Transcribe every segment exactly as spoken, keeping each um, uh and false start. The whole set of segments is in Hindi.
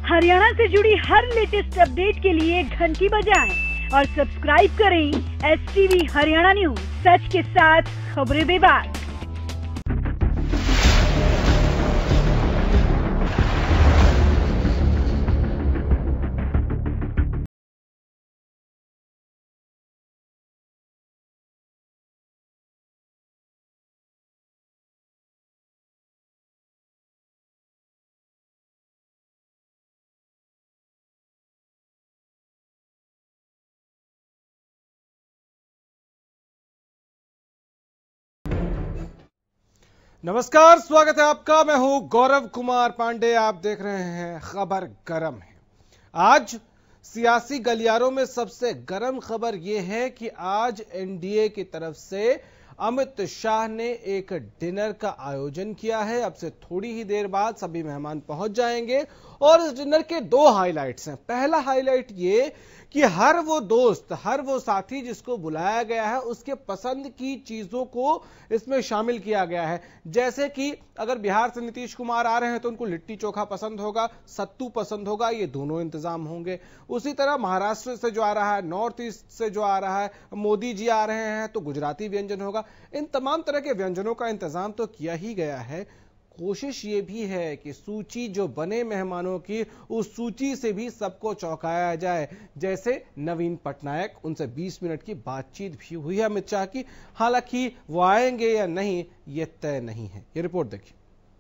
हरियाणा से जुड़ी हर लेटेस्ट अपडेट के लिए घंटी बजाएं और सब्सक्राइब करें S T V Haryana news, सच के साथ खबरें बेबाक। नमस्कार, स्वागत है आपका। मैं हूं गौरव कुमार पांडे। आप देख रहे हैं खबर गरम है। आज सियासी गलियारों में सबसे गरम खबर यह है कि आज एन डी ए की तरफ से अमित शाह ने एक डिनर का आयोजन किया है। अब से थोड़ी ही देर बाद सभी मेहमान पहुंच जाएंगे और इस डिनर के दो हाइलाइट्स हैं। पहला हाइलाइट ये कि हर वो दोस्त, हर वो साथी जिसको बुलाया गया है, उसके पसंद की चीजों को इसमें शामिल किया गया है। जैसे कि अगर बिहार से नीतीश कुमार आ रहे हैं तो उनको लिट्टी चोखा पसंद होगा, सत्तू पसंद होगा, ये दोनों इंतजाम होंगे। उसी तरह महाराष्ट्र से जो आ रहा है, नॉर्थ ईस्ट से जो आ रहा है, मोदी जी आ रहे हैं तो गुजराती व्यंजन होगा। इन तमाम तरह के व्यंजनों का इंतजाम तो किया ही गया है। कोशिश ये भी है कि सूची जो बने मेहमानों की, उस सूची से भी सबको चौंकाया जाए। जैसे नवीन पटनायक, उनसे बीस मिनट की बातचीत भी हुई है अमित शाह की। हालांकि वो आएंगे या नहीं ये तय नहीं है। ये रिपोर्ट देखिए।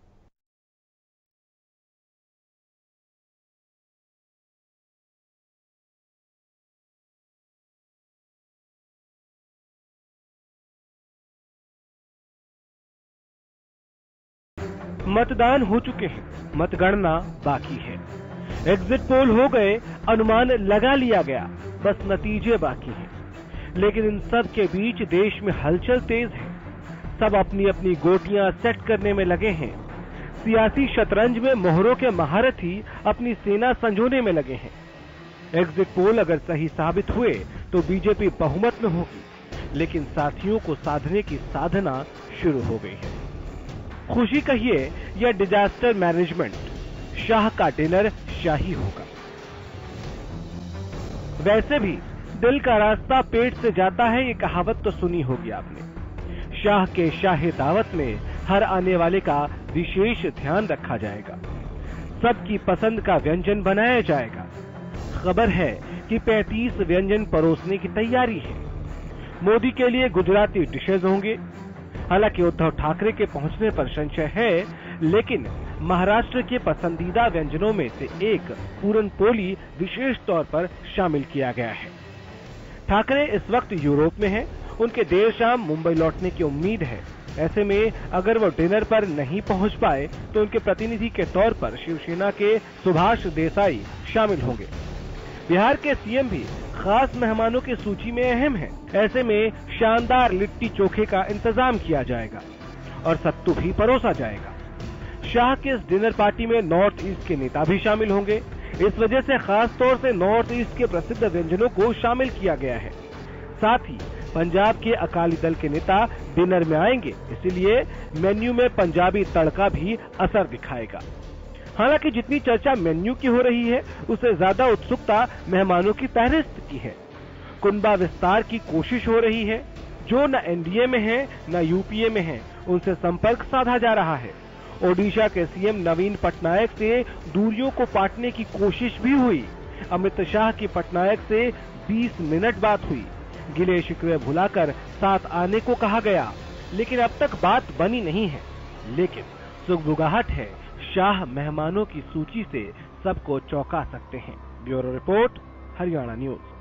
मतदान हो चुके हैं, मतगणना बाकी है। एग्जिट पोल हो गए, अनुमान लगा लिया गया, बस नतीजे बाकी हैं। लेकिन इन सब के बीच देश में हलचल तेज है। सब अपनी अपनी गोटियां सेट करने में लगे हैं। सियासी शतरंज में मोहरों के महारथी अपनी सेना संजोने में लगे हैं। एग्जिट पोल अगर सही साबित हुए तो बीजेपी बहुमत में होगी, लेकिन साथियों को साधने की साधना शुरू हो गई है। खुशी कहिए या डिजास्टर मैनेजमेंट, शाह का डिनर शाही होगा। वैसे भी दिल का रास्ता पेट से जाता है, ये कहावत तो सुनी होगी आपने। शाह के शाही दावत में हर आने वाले का विशेष ध्यान रखा जाएगा। सबकी पसंद का व्यंजन बनाया जाएगा। खबर है कि पैंतीस व्यंजन परोसने की तैयारी है। मोदी के लिए गुजराती डिशेज होंगे। हालांकि उद्धव ठाकरे के पहुंचने पर संशय है, लेकिन महाराष्ट्र के पसंदीदा व्यंजनों में से एक पूरन पोली विशेष तौर पर शामिल किया गया है। ठाकरे इस वक्त यूरोप में हैं। उनके देर शाम मुंबई लौटने की उम्मीद है। ऐसे में अगर वो डिनर पर नहीं पहुंच पाए तो उनके प्रतिनिधि के तौर पर शिवसेना के सुभाष देसाई शामिल होंगे। बिहार के सी एम भी खास मेहमानों की सूची में अहम है। ऐसे में शानदार लिट्टी चोखे का इंतजाम किया जाएगा और सत्तू भी परोसा जाएगा। शाह के इस डिनर पार्टी में नॉर्थ ईस्ट के नेता भी शामिल होंगे। इस वजह से खास तौर से नॉर्थ ईस्ट के प्रसिद्ध व्यंजनों को शामिल किया गया है। साथ ही पंजाब के अकाली दल के नेता डिनर में आएंगे, इसीलिए मेन्यू में पंजाबी तड़का भी असर दिखाएगा। हालांकि जितनी चर्चा मेन्यू की हो रही है, उससे ज्यादा उत्सुकता मेहमानों की फहरिस्त की है। कुनबा विस्तार की कोशिश हो रही है। जो न एन डी ए में है न यू पी ए में है, उनसे संपर्क साधा जा रहा है। ओडिशा के सी एम नवीन पटनायक से दूरियों को पाटने की कोशिश भी हुई। अमित शाह की पटनायक से बीस मिनट बात हुई। गिले शिकवे भुलाकर साथ आने को कहा गया, लेकिन अब तक बात बनी नहीं है। लेकिन सुगबुगाहट है, शाह मेहमानों की सूची से सबको चौंका सकते हैं। Bureau report, Haryana news.